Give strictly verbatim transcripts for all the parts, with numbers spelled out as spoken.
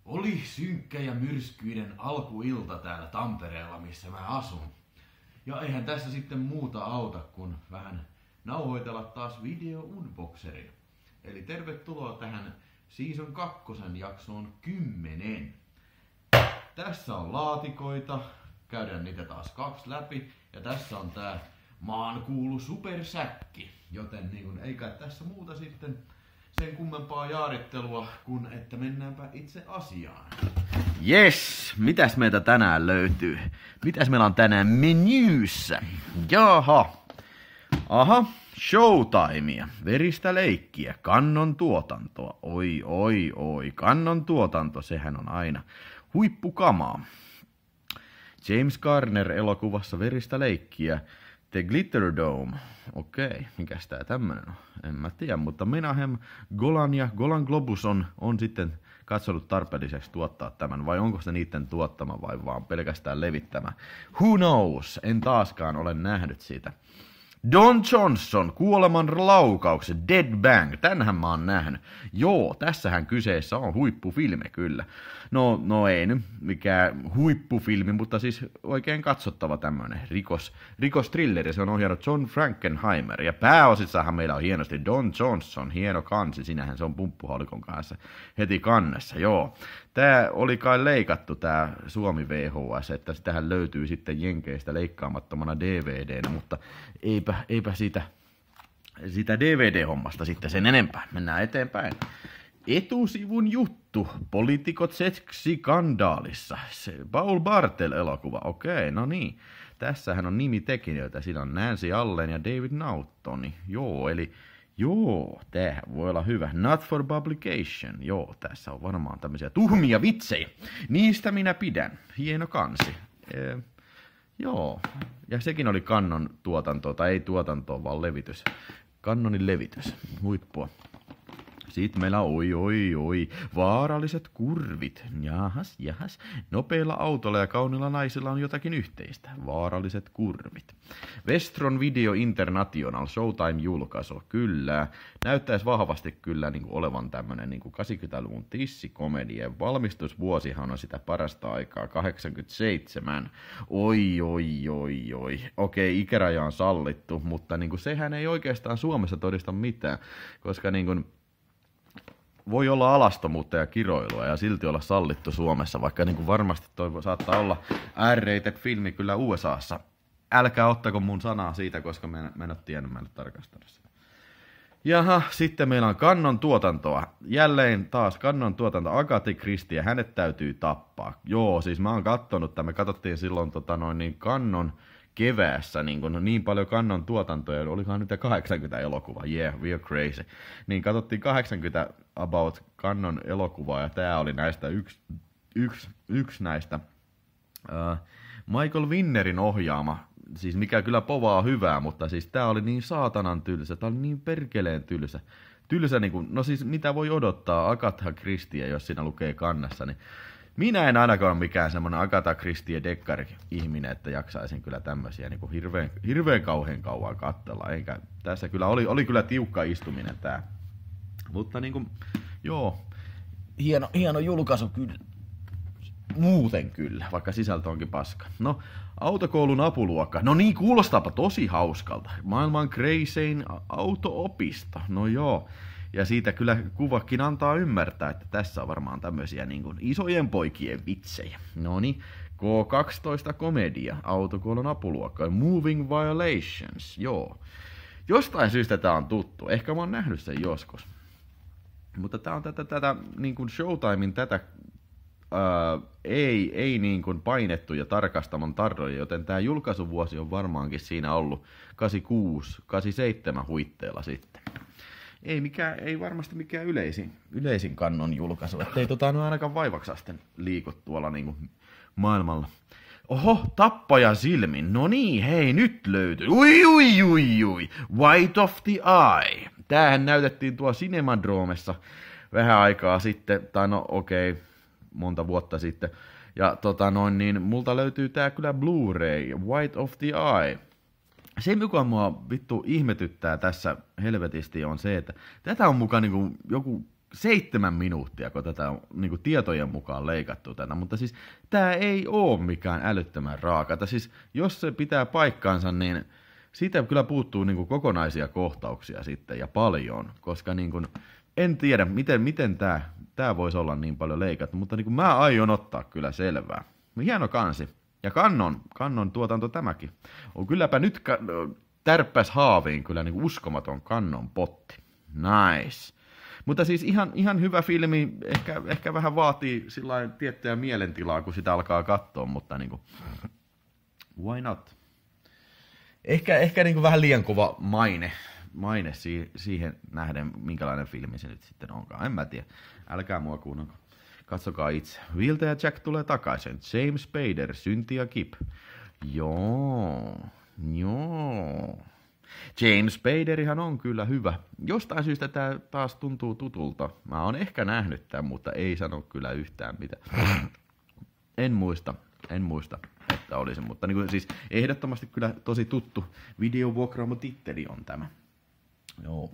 Oli synkkä ja myrskyinen alkuilta täällä Tampereella, missä mä asun. Ja eihän tässä sitten muuta auta, kun vähän nauhoitella taas video-unboxeria. Eli tervetuloa tähän season kakkosen jaksoon kymmenen. Tässä on laatikoita, käydään niitä taas kaksi läpi. Ja tässä on tää maankuulu supersäkki. Joten niin kun, eikä tässä muuta sitten sen kummempaa jaarittelua, kun että mennäänpä itse asiaan. Jes, mitäs meitä tänään löytyy? Mitäs meillä on tänään menyyssä? Jaha. Aha, showtimea, veristä leikkiä, kannon tuotantoa. Oi, oi, oi, kannon tuotanto, sehän on aina huippukamaa. James Garner elokuvassa veristä leikkiä. The Glitter Dome. Okei, mikäs tää tämmönen on? En mä tiedä, mutta Menahem, Golan ja Golan Globus on, on sitten katsonut tarpeelliseksi tuottaa tämän, vai onko se niiden tuottama vai vaan pelkästään levittämä? Who knows? En taaskaan ole nähnyt siitä. Don Johnson, kuoleman laukaukset, Dead Bang, tänhän mä oon nähnyt. Joo, tässähän kyseessä on huippufilmi kyllä. No, no ei nyt mikään huippufilmi, mutta siis oikein katsottava tämmönen rikos, rikostrilleri. Se on ohjannut John Frankenheimer ja pääosissahan meillä on hienosti Don Johnson, hieno kansi. Sinähän se on pumppuhaulikon kanssa heti kannessa, joo. Tää oli kai leikattu tää Suomi V H S, että sitähän löytyy sitten Jenkeistä leikkaamattomana D V D:nä, mutta eipä, eipä siitä, siitä D V D-hommasta sitten sen enempää. Mennään eteenpäin. Etusivun juttu, poliitikot seksikandaalissa. Se Paul Bartel-elokuva, okei, no niin. Tässähän on nimitekijöitä, siinä on Nancy Allen ja David Naughton. Joo, eli joo, tämähän voi olla hyvä. Not for publication. Joo, tässä on varmaan tämmöisiä tuhmia vitsejä. Niistä minä pidän. Hieno kansi. E, joo, ja sekin oli kannon tuotanto, tai ei tuotanto, vaan levitys. Kannonin levitys. Huippua. Sitten meillä on oi, oi, oi, vaaralliset kurvit. Jahas, jahas. Nopeilla autoilla ja kauniilla naisilla on jotakin yhteistä. Vaaralliset kurvit. Westron Video International Showtime-julkaisu. Kyllä. Näyttäisi vahvasti kyllä niin kuin olevan tämmönen niin kuin kahdeksankymmentäluvun tissikomedia. Valmistusvuosihan on sitä parasta aikaa, kahdeksankymmentäseitsemän. Oi, oi, oi, oi. Okei, ikäraja on sallittu, mutta niin kuin sehän ei oikeastaan Suomessa todista mitään, koska niin kuin voi olla alastomuutta ja kiroilua ja silti olla sallittu Suomessa, vaikka niin kuin varmasti toi saattaa olla R-rated filmi kyllä U S A:ssa. Älkää ottako mun sanaa siitä, koska mä en, mä en ole tiennyt, mä en ole tarkastanut sitä. Jaha, sitten meillä on kannon tuotantoa. Jälleen taas kannon tuotanto. Agatha Christie, hänet täytyy tappaa. Joo, siis mä oon kattonut, että me katsottiin silloin tota noin niin kannon keväässä niin, kun, niin paljon kannon tuotantoja, olikohan nyt kahdeksankymmentä elokuvaa, yeah, we're crazy. Niin katsottiin kahdeksankymmentä about kannon elokuvaa, ja tää oli näistä yksi, yksi, yksi näistä uh, Michael Winnerin ohjaama, siis mikä kyllä povaa hyvää, mutta siis tää oli niin saatanan tylsä, tää oli niin perkeleen tylsä. Tylsä niin kuin, no siis mitä voi odottaa Agatha Christie, jos siinä lukee kannassa, niin minä en ainakaan ole mikään semmonen Agatha Christie dekkari-ihminen, että jaksaisin kyllä tämmösiä niin kuin hirveän, hirveän kauhean kauan katsella. Eikä, tässä kyllä oli, oli kyllä tiukka istuminen tää. Mutta niin kuin, joo, hieno, hieno julkaisu kyllä. Muuten kyllä, vaikka sisältö onkin paska. No, autokoulun apuluokka. No niin, kuulostaapa tosi hauskalta. Maailman crazein auto-opisto. No joo. Ja siitä kyllä kuvakin antaa ymmärtää, että tässä on varmaan tämmöisiä niin kuin isojen poikien vitsejä. Noniin, K kaksitoista komedia, autokoulun apuluokka, Moving Violations, joo. Jostain syystä tää on tuttu, ehkä mä oon nähnyt sen joskus. Mutta tää on tätä, tätä niin kuin Showtimein tätä ää, ei, ei niin kuin painettu ja tarkastamon tarroja, joten tää julkaisuvuosi on varmaankin siinä ollut kahdeksankymmentäkuusi kahdeksankymmentäseitsemän huitteella sitten. Ei, mikään, ei varmasti mikään yleisin, yleisin kannon julkaisu, ettei tota nyt ainakaan vaivaksasten liiku tuolla niinku maailmalla. Oho, tappaja silmin. No niin, hei, nyt löytyy. Ui, ui, ui, ui. White of the Eye. Tämähän näytettiin tuolla Cinemadromessa vähän aikaa sitten, tai no okei, okay, monta vuotta sitten. Ja tota noin, niin multa löytyy tää kyllä Blu-ray, White of the Eye. Se, mikä mua vittu ihmetyttää tässä helvetisti, on se, että tätä on mukaan niinku joku seitsemän minuuttia, kun tätä on niin kuin tietojen mukaan leikattu tätä, mutta siis tää ei oo mikään älyttömän raakata. Siis jos se pitää paikkaansa, niin siitä kyllä puuttuu niin kuin kokonaisia kohtauksia sitten ja paljon, koska niin kuin, en tiedä, miten, miten tää, tää voisi olla niin paljon leikattu, mutta niin kuin mä aion ottaa kyllä selvää. Hieno kansi. Ja kannon, kannon tuotanto tämäkin. On kylläpä nyt ka- tärppäs haaviin kyllä niin kuin uskomaton kannon potti. Nice. Mutta siis ihan, ihan hyvä filmi, ehkä, ehkä vähän vaatii sillain tiettyä mielentilaa, kun sitä alkaa katsoa, mutta niinku, why not? Ehkä, ehkä niinku vähän liian kova maine, maine si- siihen nähden, minkälainen filmi se nyt sitten onkaan. En mä tiedä, älkää mua kuunnelko. Katsokaa itse. Wiltä ja Jack tulee takaisin. James Spader, Synti ja Kip. Joo, joo. James Spaderihan on kyllä hyvä. Jostain syystä tää taas tuntuu tutulta. Mä oon ehkä nähnyt tämän, mutta ei sano kyllä yhtään mitään. En muista, en muista, että olisi. Mutta niin kuin, siis ehdottomasti kyllä tosi tuttu videovuokraamo titteli on tämä. Joo.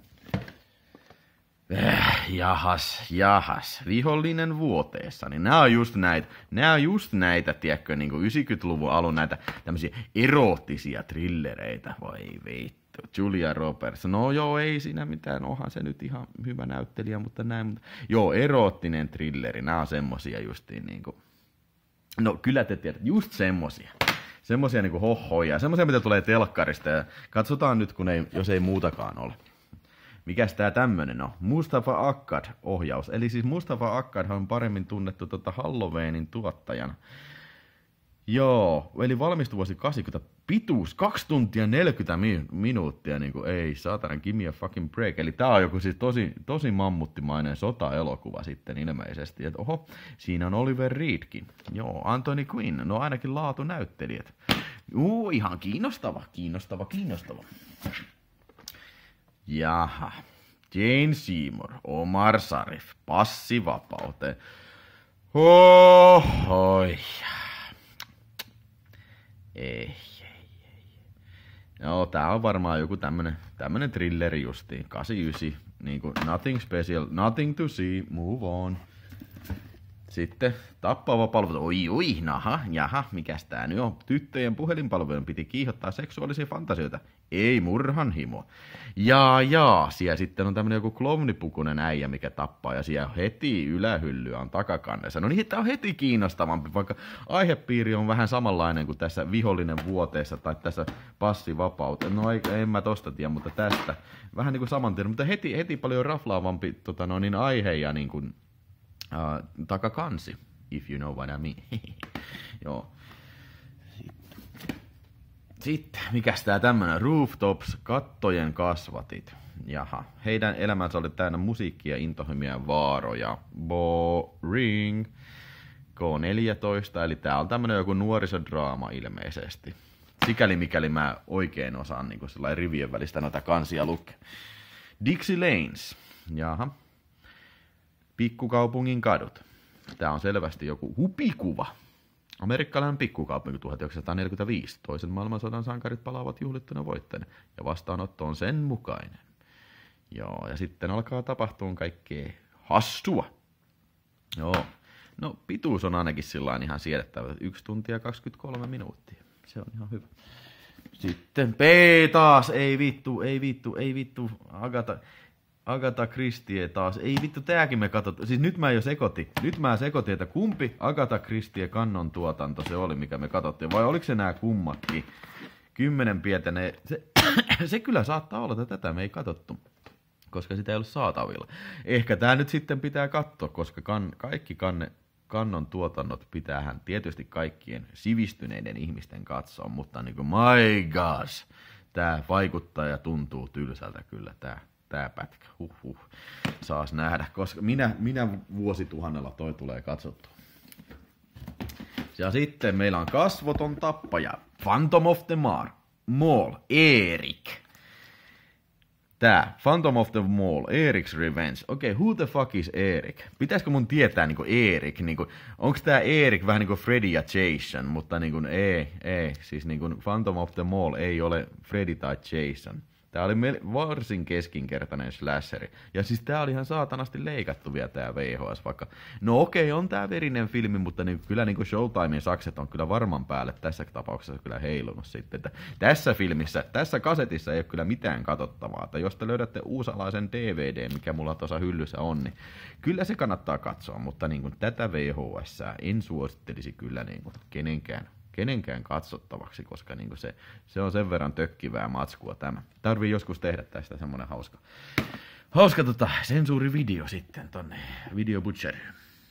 Äh, jahas, jahas. Vihollinen vuoteessa. Niin nää on just näitä, nää on just näitä, tiedätkö, niin kuin yhdeksänkymmentäluvun alun näitä tämmöisiä eroottisia trillereitä. Voi vittu. Julia Roberts. No joo, ei siinä mitään. Onhan se nyt ihan hyvä näyttelijä, mutta näin. Mutta... Joo, eroottinen trilleri. Nää on semmosia justiin niinku... No kyllä te tiedät, just semmosia. Semmosia niinku hohoja. Semmosia, mitä tulee telkkarista. Ja katsotaan nyt, kun ei, jos ei muutakaan ole. Mikäs tää tämmönen on? Mustafa Akkad ohjaus. Eli siis Mustafa Akkad on paremmin tunnettu tota Halloweenin tuottajana. Joo, eli valmistui vuosi kahdeksankymmentä, pituus kaksi tuntia neljäkymmentä mi- minuuttia, niin kuin ei saatanan give me a fucking break. Eli tää on joku siis tosi, tosi mammuttimainen sota-elokuva sitten ilmeisesti. Et oho, siinä on Oliver Reedkin. Joo, Anthony Quinn, no ainakin laatunäyttelijät. Uu, ihan kiinnostava, kiinnostava, kiinnostava. Jaha, Jane Seymour, Omar Sharif, passivapauteen. Ohoi. Ei, ei, ei. Joo, tää on varmaan joku tämmönen, tämmönen thrilleri justiin. kahdeksankymmentäyhdeksän, niinku nothing special, nothing to see, move on. Sitten tappava palvelu. Oi, oi, naha, jaha, mikäs tää nyt on? Tyttöjen puhelinpalvelujen piti kiihottaa seksuaalisia fantasioita. Ei murhanhimo. Jaa, jaa, siellä sitten on tämmönen joku klovnipukunen äijä, mikä tappaa, ja siellä heti ylähyllyä on takakannessa. No niin, tää on heti kiinnostavampi, vaikka aihepiiri on vähän samanlainen kuin tässä Vihollinen vuoteessa tai tässä Passivapauteen. No ei, en mä tosta tiedä, mutta tästä vähän niin kuin saman tiedon, mutta heti, heti paljon raflaavampi tota, no, niin aihe ja niin kuin, uh, takakansi, if you know what I mean. Joo. Sitten, mikäs tää tämmönen? Rooftops, kattojen kasvatit. Jaha, heidän elämänsä oli täynnä musiikkia, intohimoja ja vaaroja. Boring. K neljätoista, eli tää on tämmönen joku nuorisodraama ilmeisesti. Sikäli mikäli mä oikein osaan niin sellainen rivien välistä noita kansia lukea. Dixie Lanes. Jaha. Pikkukaupungin kadut. Tää on selvästi joku hupikuva. Amerikkalainen pikkukaupunki tuhatyhdeksänsataaneljäkymmentäviisi. Toisen maailmansodan sankarit palaavat juhlittuna voittajana. Ja vastaanotto on sen mukainen. Joo, ja sitten alkaa tapahtua kaikkea hassua. Joo. No, pituus on ainakin sillain ihan siedettävä. yksi tuntia kaksikymmentäkolme minuuttia. Se on ihan hyvä. Sitten P taas. Ei vittu, ei vittu, ei vittu. Agatha... Agatha Christie taas. Ei vittu, tääkin me katsottiin. Siis nyt mä jo sekoitin. Nyt mä sekoitin, että kumpi Agatha Christie kannon tuotanto se oli, mikä me katsottiin. Vai oliko se nää kummatkin? Kymmenen pietäneen. Se, se kyllä saattaa olla, että tätä me ei katsottu. Koska sitä ei ollut saatavilla. Ehkä tää nyt sitten pitää katsoa, koska kan, kaikki kanne, kannon tuotannot pitäähän tietysti kaikkien sivistyneiden ihmisten katsoa. Mutta niin kuin my gosh. Tää vaikuttaa ja tuntuu tylsältä kyllä tää. Tää pätkä, huh huh, saas nähdä, koska minä, minä vuosituhannella toi tulee katsottua. Ja sitten meillä on kasvoton tappaja, Phantom of the Mar, Mall, Erik. Tää, Phantom of the Mall, Erik's Revenge. Okei, okay, who the fuck is Erik? Pitäisikö mun tietää niinku Erik? Niinku, onks tää Erik vähän niinku Freddy ja Jason? Mutta niinku ei, ei. Siis niinku Phantom of the Mall ei ole Freddy tai Jason. Tää oli varsin keskinkertainen slasheri. Ja siis tää oli ihan saatanasti leikattu vielä tää V H S, vaikka... No okei, on tää verinen filmi, mutta niin, kyllä niin kuin Showtimein sakset on kyllä varman päälle tässä tapauksessa kyllä heilunut sitten. Että tässä filmissä, tässä kasetissa ei ole kyllä mitään katsottavaa. Että jos te löydätte uusalaisen D V D, mikä mulla tuossa hyllyssä on, niin kyllä se kannattaa katsoa. Mutta niin kuin tätä V H S en suosittelisi kyllä niin kuin kenenkään. kenenkään katsottavaksi, koska niinku se, se on sen verran tökkivää matskua tämä. Tarvii joskus tehdä tästä semmonen hauska, hauska tota, sensuurivideo sitten tonne Video Butcheriin.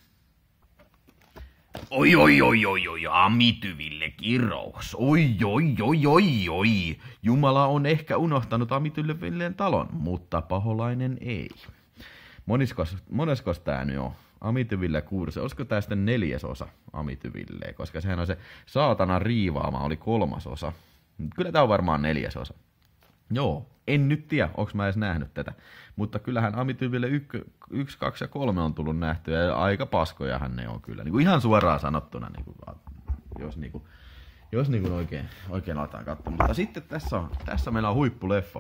Oi, oi, oi, oi, oi, Amityville kirous. Oi, oi, oi, oi, oi. Jumala on ehkä unohtanut Amityvilleen talon, mutta paholainen ei. Moniskos, moneskos tää nyt on? Amityville kuusi. Olisiko tää sitten neljäsosa Amityville? Koska sehän on se saatana riivaama, oli kolmasosa. Kyllä tää on varmaan neljäsosa. Joo, en nyt tiedä, onks mä edes nähnyt tätä. Mutta kyllähän Amityville yksi, kaksi ja kolme on tullut nähtyä ja aika paskojahan ne on kyllä. Niin kuin ihan suoraan sanottuna, niin kuin, jos, niin kuin, jos niin kuin oikein, oikein aletaan katsoa. Mutta sitten tässä, on, tässä meillä on huippuleffa.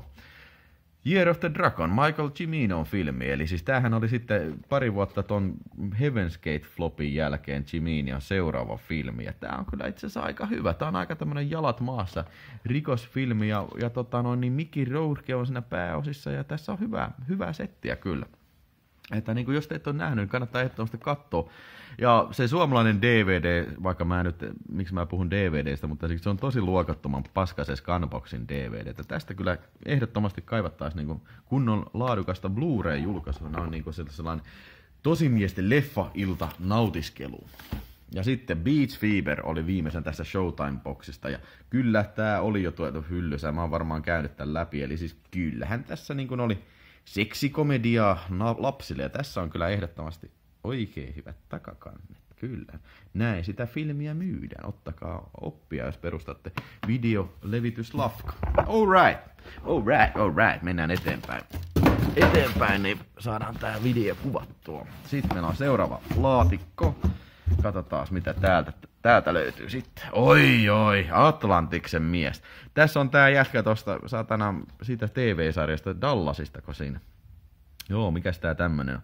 Year of the Dragon, Michael Ciminon filmi, eli siis tämähän oli sitten pari vuotta ton Heaven's Gate-flopin jälkeen Ciminon seuraava filmi, ja tää on kyllä itse asiassa aika hyvä, tää on aika tämmönen jalat maassa rikosfilmi, ja, ja tota noin, niin Mickey Rourke on siinä pääosissa, ja tässä on hyvä, hyvää settiä kyllä. Että niin kuin jos te et ole nähnyt, niin kannattaa ehdottomasti katsoa. Ja se suomalainen D V D, vaikka mä nyt, miksi mä puhun D V D:stä, mutta se on tosi luokattoman paskaisen Scanboxin D V D. Että tästä kyllä ehdottomasti kaivattaisiin niin kunnon laadukasta Blu-ray-julkaisua. Nämä on niin sellainen tosimiesten leffa-ilta nautiskelu. Ja sitten Beach Fever oli viimeisen tässä Showtime-boksista. Ja kyllä tää oli jo tuotu hyllyssä. Mä oon varmaan käynyt tämän läpi. Eli siis kyllähän tässä niin kuin oli seksikomediaa lapsille. Ja tässä on kyllä ehdottomasti oikein hyvät takakannet. Kyllä. Näin sitä filmiä myydään. Ottakaa oppia, jos perustatte videolevityslafka. Alright. Alright, alright. Mennään eteenpäin. Eteenpäin, niin saadaan tää video kuvattua. Sitten meillä on seuraava laatikko. Katsotaan, mitä täältä, täältä löytyy sitten. Oi, oi, Atlantiksen mies. Tässä on tää jätkä tosta, saatana, siitä T V-sarjasta Dallasista, kun siinä. Joo, mikäs tää tämmönen on?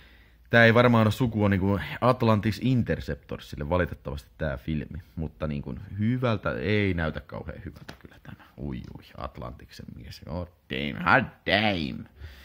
Tää ei varmaan ole sukua niinku Atlantis Interceptorsille, valitettavasti tää filmi. Mutta niinku hyvältä, ei näytä kauhean hyvältä kyllä tämä. Ui, ui, Atlantiksen mies. Oh, damn, hot damn.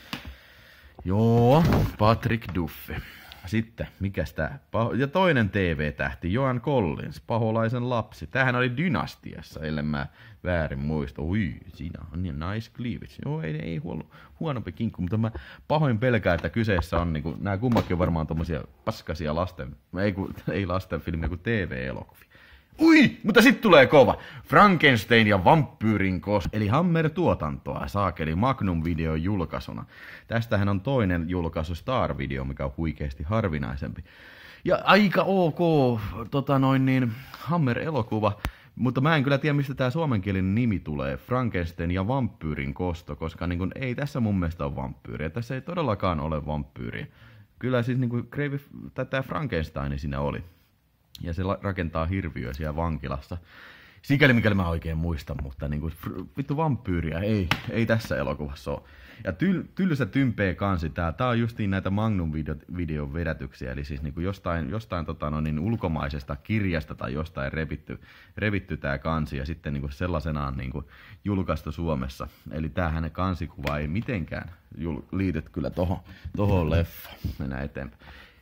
Joo, Patrick Duffy. Sitten, mikäs tää? Ja toinen T V-tähti, Joan Collins, Paholaisen lapsi. Tämähän oli Dynastiassa, ellei mä väärin muista. Ui, siinä on niin nice cleavage. Joo, ei, ei huono, huonompi kinkku, mutta mä pahoin pelkään, että kyseessä on, niinku, nämä kummakin on varmaan tommosia paskasia lasten, ei, ku, ei lasten filmiä, kuin T V-elokuvia. Ui, mutta sitten tulee kova. Frankenstein ja vampyyrin kos, eli Hammer-tuotantoa, saakeli Magnum-videon julkaisuna. Tästähän on toinen julkaisu Star-video, mikä on huikeasti harvinaisempi. Ja aika ok, tota noin niin, Hammer-elokuva. Mutta mä en kyllä tiedä, mistä tää suomenkielinen nimi tulee, Frankenstein ja vampyyrin kosto, koska niin kun, ei tässä mun mielestä ole vampyyriä. Tässä ei todellakaan ole vampyyriä. Kyllä siis niin kuin Grave, tai tää Frankenstein siinä oli. Ja se rakentaa hirviöä siellä vankilassa. Sikäli mikäli mä oikein muistan, mutta niinku, vittu vampyyriä ei, ei tässä elokuvassa ole. Ja tyl, tylsä tympeä kansi tää. Tää on justiin näitä Magnum-videon vedätyksiä, eli siis niinku jostain, jostain tota no niin, ulkomaisesta kirjasta tai jostain revitty, revitty tää kansi ja sitten niinku sellaisenaan niinku julkaistu Suomessa. Eli tämähän kansikuva ei mitenkään jul, liityt kyllä tohon, tohon leffaan. Mennään eteenpäin.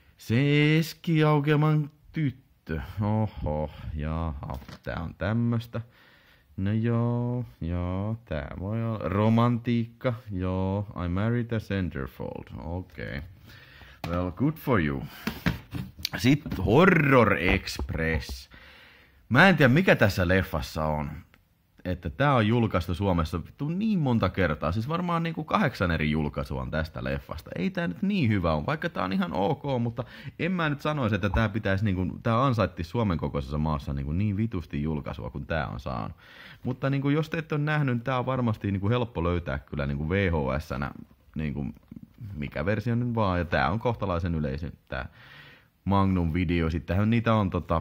Seskiaukeman tyttö. Oho, jaha, tää on tämmöstä. No joo, joo, tää voi olla romantiikka, joo, I married a centerfold, okei. Okay. Well, good for you. Sitten Horror Express. Mä en tiedä mikä tässä leffassa on. Että tää on julkaistu Suomessa vittu niin monta kertaa. Siis varmaan niinku kahdeksan eri julkaisua on tästä leffasta. Ei tää nyt niin hyvä on, vaikka tää on ihan ok, mutta en mä nyt sanoisi, että tää pitäisi niinku, tää ansaitti Suomen kokoisessa maassa niinku niin vitusti julkaisua, kun tää on saanut. Mutta niinku, jos te ette ole nähnyt, niin tää on varmasti niinku helppo löytää kyllä niinku V H S-nä, niinku, mikä versio nyt vaan. Ja tää on kohtalaisen yleisin tää Magnum video. Sittenhän niitä on tota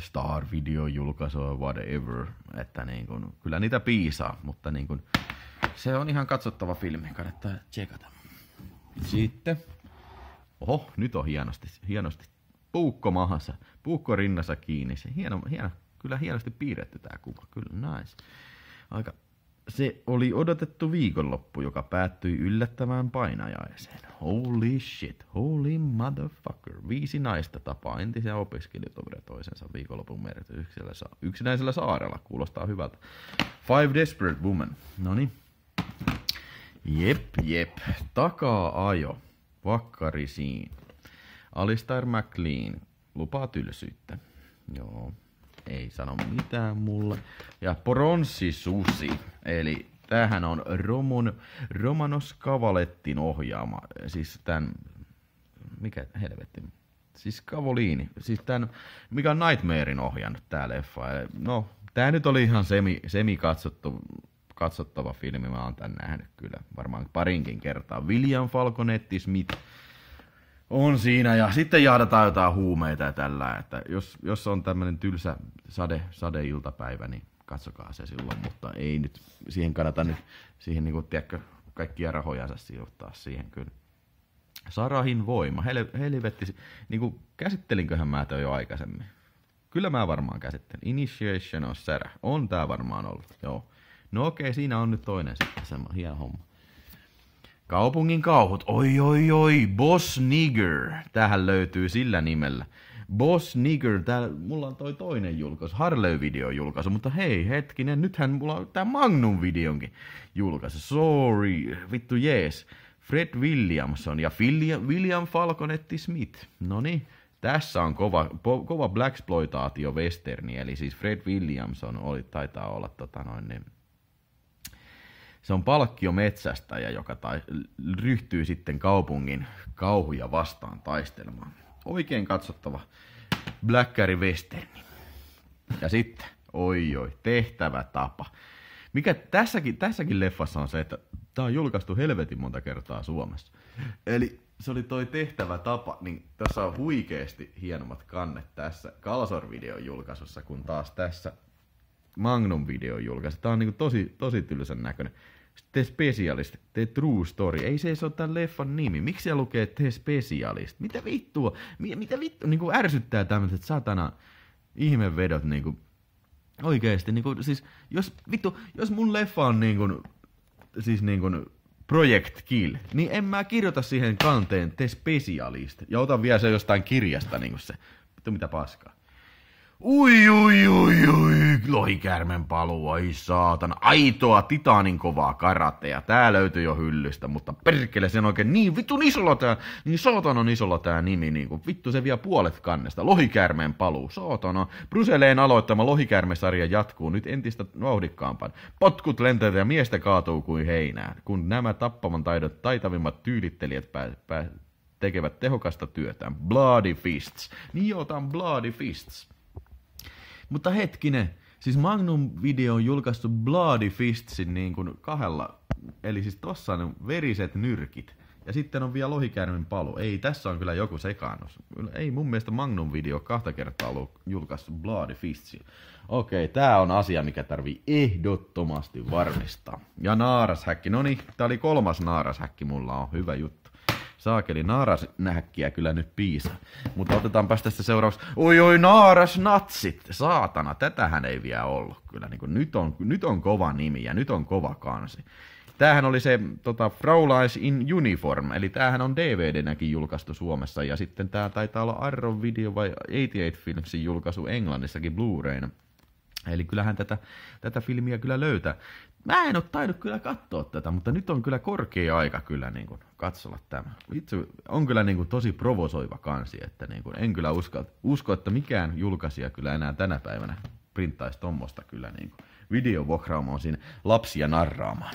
Star-video julkaisua, whatever, että niin kun, kyllä niitä piisaa, mutta niin kun, Se on ihan katsottava filmi, kannattaa tsekata. Sitten. Oho, nyt on hienosti, hienosti puukko mahassa, puukko rinnassa kiinni. Se hieno, hieno, kyllä hienosti piirretty tää kuva, kyllä nice. Aika. Se oli odotettu viikonloppu, joka päättyi yllättävään painajaiseen. Holy shit, holy motherfucker. Viisi naista tapaa entisiä opiskelijoita toisensa viikonlopun merkityksellä yksinäisellä saarella. Kuulostaa hyvältä. Five Desperate Women. Noniin. Jep, jep. Takaa ajo. Vakkarisiin. Alistair MacLean. Lupaa tylsyyttä. Joo. Ei sano mitään mulle. Ja Pronssisusi. Eli tämähän on Romon, Romanos Cavalettin ohjaama. Siis tän... Mikä helvetti? Siis Cavoliini. Siis tän... Mikä on Nightmarein ohjannut tää leffa. No, tää nyt oli ihan semi, semi katsottu, katsottava filmi. Mä oon tän nähnyt kyllä varmaan parinkin kertaa. William Falconetti Smith on siinä ja sitten jahdataan jotain huumeita ja tällä, että jos, jos on tämmönen tylsä sade, sadeiltapäivä, niin katsokaa se silloin, mutta ei nyt, siihen kannata nyt, siihen niinku, tiedätkö, kaikkia rahojansa sijoittaa siihen kyllä. Sarahin voima, Hel, helvetti, niinku, käsittelinköhän mä tämän jo aikaisemmin? Kyllä mä varmaan käsittelin. Initiation of Sarah, on tää varmaan ollut, joo. No okei, siinä on nyt toinen sitten, semmoinen hieno homma. Kaupungin kauhut, oi oi oi, Boss Nigger, tähän löytyy sillä nimellä. Boss Nigger, täällä, mulla on toi toinen julkaisu, Harley-videon julkaisu, mutta hei hetkinen, nythän mulla on tää Magnum-videonkin julkaisu, sorry, vittu jees. Fred Williamson ja William Falconetti Smith, noniin, tässä on kova, po, kova blaxploitaatio westerni, eli siis Fred Williamson oli, taitaa olla tota noin niin. Se on palkkiometsästäjä, joka tai, ryhtyy sitten kaupungin kauhuja vastaan taistelemaan. Oikein katsottava Blackberry Westerni. Ja sitten, oi oi, tehtävä tapa. Mikä tässäkin, tässäkin leffassa on se, että tää on julkaistu helvetin monta kertaa Suomessa. Eli se oli toi tehtävä tapa, niin tässä on huikeesti hienommat kannet tässä Kalsor-videon julkaisussa, kun taas tässä Magnum-videon julkaisu. Tää on niinku tosi, tosi tylsän näköinen. The Specialist, The True Story. Ei se ole tämän leffan nimi. Miksi se lukee The Specialist? Mitä vittua? Mitä vittua? Niinku ärsyttää tämmöiset satana ihmevedot niinku. Oikeesti niinku, siis jos vittu, jos mun leffa on niinku, siis niinku Project Kill, niin en mä kirjoita siihen kanteen The Specialist. Ja otan vielä se jostain kirjasta niinku se. Vittu mitä paskaa. Ui, ui, ui, ui, lohikäärmen paluu, ai saatana, aitoa titaanin kovaa karatea, tää löytyy jo hyllystä, mutta perkele sen oikein niin vitun isolla tää, niin saatanan isolla tää nimi, niin kuin vittu se vie puolet kannesta, lohikäärmen paluu, saatana, Bruceleen aloittama lohikäärmesarja jatkuu nyt entistä vauhdikkaampaan, potkut lentävät ja miestä kaatuu kuin heinää, kun nämä tappavan taidot taitavimmat tyylittelijät pää, pää, tekevät tehokasta työtään, Bloody Fists, niin joo, tää on Bloody Fists. Mutta hetkinen, siis Magnum-video on julkaistu Bloody Fistsin niin kuin kahdella, eli siis tossa on veriset nyrkit. Ja sitten on vielä lohikäärmen paluu. Ei, tässä on kyllä joku sekaannus. Ei mun mielestä Magnum-video kahta kertaa ollut julkaistu Bloody Fistsin. Okei, tää on asia, mikä tarvii ehdottomasti varmistaa. Ja naarashäkki, no niin, tää oli kolmas naarashäkki, mulla on hyvä juttu. Saakeli, naarasnähkkiä kyllä nyt piisaa. Mutta otetaanpas tästä seuraavaksi. Oi oi, naarasnatsit! Saatana, tätähän ei vielä ollut kyllä. Niin kuin, nyt, on, nyt on kova nimi ja nyt on kova kansi. Tämähän oli se tota, Frauleins in Uniform, eli tämähän on D V D-näkin julkaistu Suomessa. Ja sitten tää taitaa olla Arrow Video vai kahdeksankymmentäkahdeksan Filmsin julkaisu Englannissakin Blu-rayna. Eli kyllähän tätä, tätä filmiä kyllä löytää. Mä en oo tainnut kyllä katsoa tätä, mutta nyt on kyllä korkea aika kyllä niin kuin katsella tämä. Itse on kyllä niin kuin tosi provosoiva kansi, että niin kuin en kyllä usko, usko, että mikään julkaisija kyllä enää tänä päivänä printtaisi tommosta kyllä niin kuin videovuokraamaan siinä lapsia narraamaan.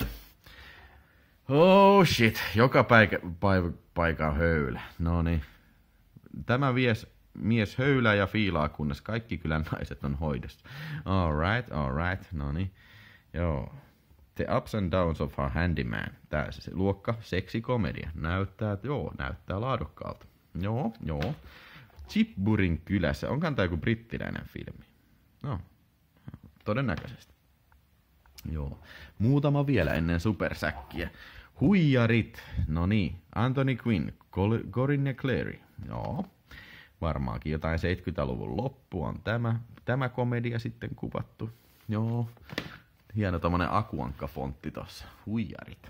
Oh shit, joka paika, paika, paika on höylä. No niin, tämä vies mies höylää ja fiilaa, kunnes kaikki kylän naiset on hoidossa. Alright, alright, no niin, joo. The Ups and Downs of Our Handyman. Tää se, se luokka, seksikomedia. Näyttää, joo, näyttää laadukkaalta. Joo, joo. Chipburin kylässä. Onkaan tää joku brittiläinen filmi? No, todennäköisesti. Joo. Muutama vielä ennen supersäkkiä. Huijarit. No niin. Anthony Quinn. Corinne Clary. Joo. Varmaankin jotain seitsemänkymmentäluvun loppu on tämä, tämä komedia sitten kuvattu. Joo. Hieno tommonen akuankka-fontti tossa. Huijarit.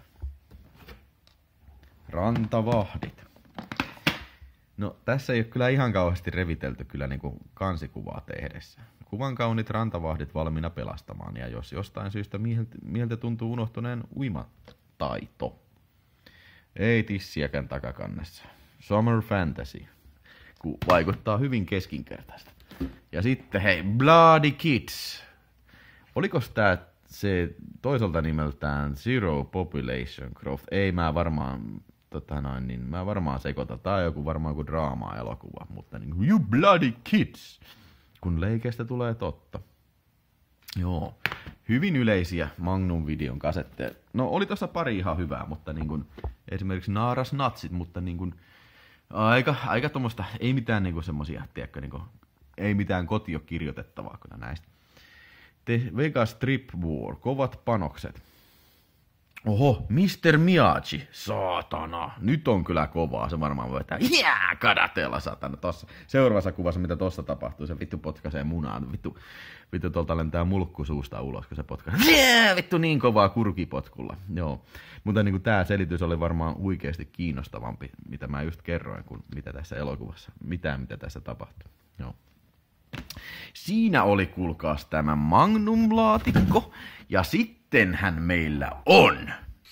Rantavahdit. No tässä ei ole kyllä ihan kauheasti revitelty kyllä niinku kansikuvaa tehdessä. Kuvan kaunit rantavahdit valmiina pelastamaan, ja jos jostain syystä mieltä tuntuu unohtuneen uimataito. Ei tissiäkään takakannessa. Summer Fantasy. Kun vaikuttaa hyvin keskinkertaista. Ja sitten hei, Bloody Kids. Olikos tää se toiselta nimeltään Zero Population Growth? Ei mä varmaan, tota noin, niin mä varmaan sekoitan. Tää on joku varmaan kuin draama-elokuva, mutta niin kuin You Bloody Kids. Kun leikestä tulee totta. Joo. Hyvin yleisiä Magnum-videon kasetteja. No oli tossa pari ihan hyvää, mutta niin kuin, esimerkiksi Naaras Natsit, mutta niin kuin, aika, aika tommoista, ei mitään niin kuin semmosia, tiedätkö, niin kuin, ei mitään kotio kirjoitettavaa kyllä näistä. The Vegas Trip War, kovat panokset. Oho, mister Miyagi, saatana, nyt on kyllä kovaa, se varmaan voi vetää, jää, karateella saatana, tossa. Seuraavassa kuvassa, mitä tossa tapahtuu, se vittu potkaisee munaan, vittu, vittu tuolta lentää mulkku suusta ulos, kun se potkaisee, jää, vittu niin kovaa kurkipotkulla, joo. Mutta niin kuin tää selitys oli varmaan huikeasti kiinnostavampi, mitä mä just kerroin, kuin mitä tässä elokuvassa, mitään mitä tässä tapahtuu, joo. Siinä oli kuulkaas tämä Magnum-laatikko, ja sittenhän meillä on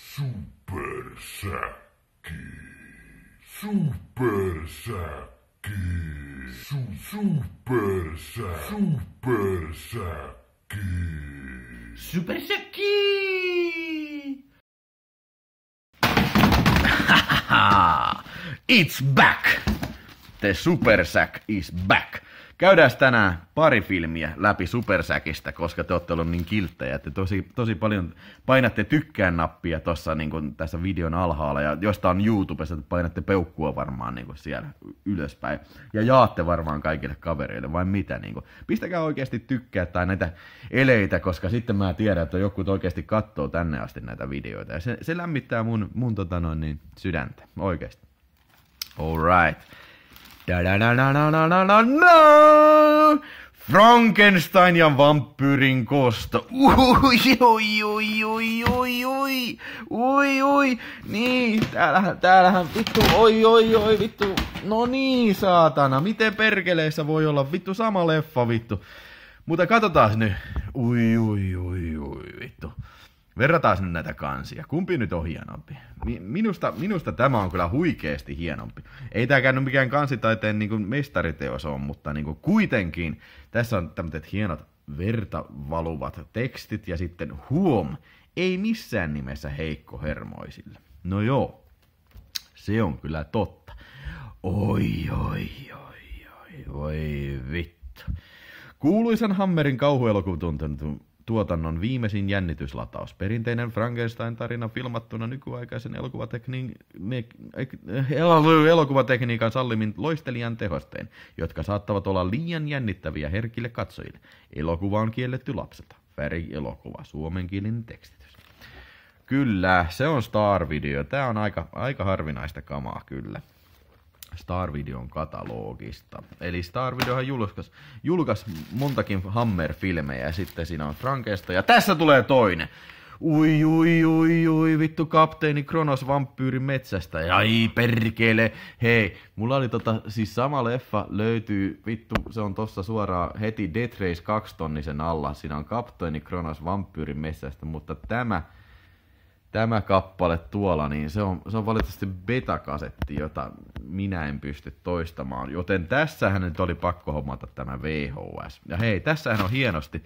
supersäkki, supersäkki, su, supersäkki, supersäkki, supersäkki! It's back! The supersack is back! Käydään tänään pari filmiä läpi Supersäkistä, koska te olette olleet niin kilttejä, että tosi, tosi paljon painatte tykkään nappia tuossa niin tässä videon alhaalla, ja josta on YouTubessa, että painatte peukkua varmaan niin kuin siellä ylöspäin, ja jaatte varmaan kaikille kavereille, vai mitä? Niin kuin. Pistäkää oikeasti tykkää tai näitä eleitä, koska sitten mä tiedän, että joku oikeasti katsoo tänne asti näitä videoita, ja se, se lämmittää mun, mun tota noin, niin, sydäntä, oikeasti. Alright. Da da da da da da da da. Frankenstein ja vampyyrin kosto. Ui, ui, ui, ui, ui, ui, ui, ui. Niin, täällähän, täällähän, vittu, oi, oi, oi, vittu. No niin, saatana, miten perkeleessä voi olla, vittu, sama leffa, vittu. Mutta katsotaan nyt. Ui, ui, ui, ui, vittu. Verrataan nyt näitä kansia. Kumpi nyt on hienompi? Minusta, minusta tämä on kyllä huikeasti hienompi. Ei tää käynyt mikään kansitaiteen niin kuin mestariteos on, mutta niin kuin kuitenkin tässä on tämmöiset hienot verta valuvat tekstit ja sitten huom, ei missään nimessä heikkohermoisille. No joo, se on kyllä totta. Oi, oi, oi, oi, oi, vittu. Kuuluisan Hammerin kauhuelokuvan tuotannon viimeisin jännityslataus. Perinteinen Frankenstein-tarina filmattuna nykyaikaisen elokuvatekni- elokuvatekniikan sallimin loistelijan tehostein, jotka saattavat olla liian jännittäviä herkille katsojille. Elokuva on kielletty lapselta. Väri-elokuva, suomenkielinen tekstitys. Kyllä, se on Star Video. Tää on aika, aika harvinaista kamaa, kyllä. Star Videon katalogista. Eli Star Videohan julkaisi julkais montakin Hammer-filmejä ja sitten siinä on Frankenstein. Ja tässä tulee toinen. Ui, ui, ui, ui, vittu kapteeni Kronos vampyyrin metsästä. Ja ai perkele. Hei, mulla oli tota, siis sama leffa löytyy, vittu, se on tossa suoraan heti Death Race kaksi-tonnisen alla. Siinä on kapteeni Kronos vampyyrin metsästä, mutta tämä... Tämä kappale tuolla, niin se on, se on valitettavasti beta-kasetti, jota minä en pysty toistamaan. Joten tässähän nyt oli pakko hommata tämä V H S. Ja hei, tässähän on hienosti.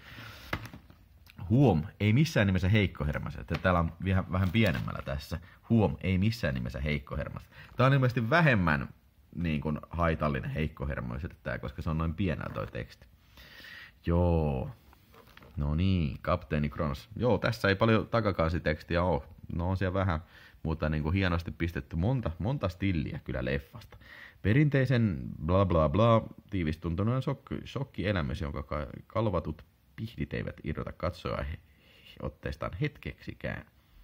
Huom, ei missään nimessä heikkohermäiset. Täällä on vähän, vähän pienemmällä tässä. Huom, ei missään nimessä heikkohermäiset. Tämä on ilmeisesti vähemmän niin kuin, haitallinen heikkohermoiset, koska se on noin pienellä toi teksti. Joo. No niin, kapteeni Kronos. Joo, tässä ei paljon takakaasitekstiä ole. No on siellä vähän, mutta niin kuin hienosti pistetty monta, monta stilliä kyllä leffasta. Perinteisen bla bla bla tiivistuntuneen shokki, shokkielämys, jonka kalvatut pihdit eivät irrota katsoa otteestaan hetkeksikään.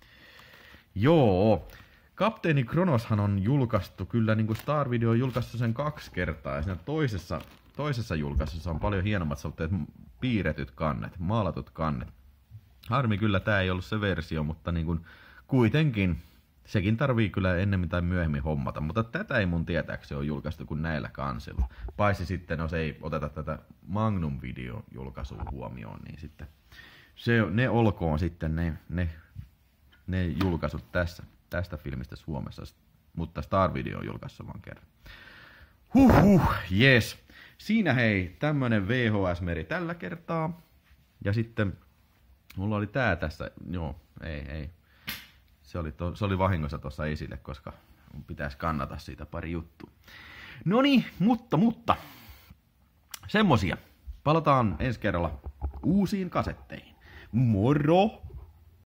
Joo, Kapteeni Kronoshan on julkaistu, kyllä niin kuin Star Video on julkaistu sen kaksi kertaa, ja siinä toisessa, toisessa julkaisussa on paljon hienommat piirretyt kannet, maalatut kannet. Harmi kyllä tää ei ollut se versio, mutta niin kuin kuitenkin sekin tarvii kyllä ennemmin tai myöhemmin hommata, mutta tätä ei mun tietääkseni ole julkaistu kuin näillä kansilla. Paitsi sitten, jos ei oteta tätä Magnum-videon julkaisua huomioon, niin sitten se, ne olkoon sitten ne, ne, ne julkaisut tässä, tästä filmistä Suomessa, mutta Star Video on julkaissut vaan kerran. Huhhuh, jes. Siinä hei, tämmönen V H S-meri tällä kertaa. Ja sitten mulla oli tää tässä, joo, ei, ei. Se oli, to, se oli vahingossa tuossa esille, koska pitäisi kannata siitä pari juttua. Noniin, mutta, mutta. Semmosia. Palataan ensi kerralla uusiin kasetteihin. Moro!